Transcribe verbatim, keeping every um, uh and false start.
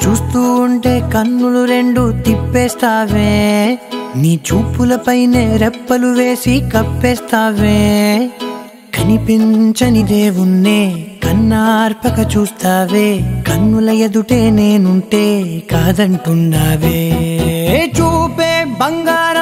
చూస్తూ ఉంటే కన్నులు రెండు తిప్పేస్తావే, నీ చూపులపైనే రెప్పలు వేసి కప్పేస్తావే. కనిపించని దేవుణ్ణే కన్నార్పక చూస్తావే, కన్నుల ఎదుటే నేనుంటే కాదంటున్నావే. చూపే బంగారం